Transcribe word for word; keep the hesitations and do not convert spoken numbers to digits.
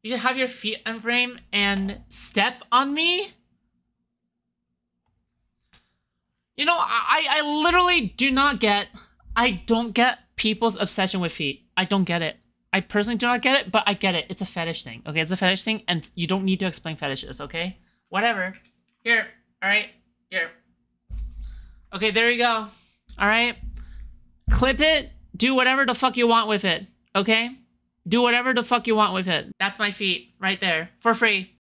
You just have your feet on frame and step on me? You know, I, I literally do not get, I don't get people's obsession with feet. I don't get it. I personally do not get it, but I get it. It's a fetish thing, okay? It's a fetish thing, and you don't need to explain fetishes, okay? Whatever. Here, all right? Here. Okay, there you go. All right? Clip it. Do whatever the fuck you want with it, okay? Do whatever the fuck you want with it. That's my feet, right there, for free.